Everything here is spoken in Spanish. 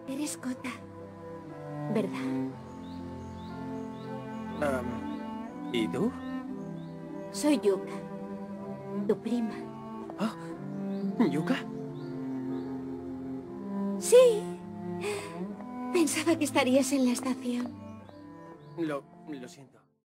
Eres Kota, ¿verdad? ¿Y tú? Soy Yuka, tu prima. ¿Ah? ¿Yuka? Sí. Pensaba que estarías en la estación. Lo siento.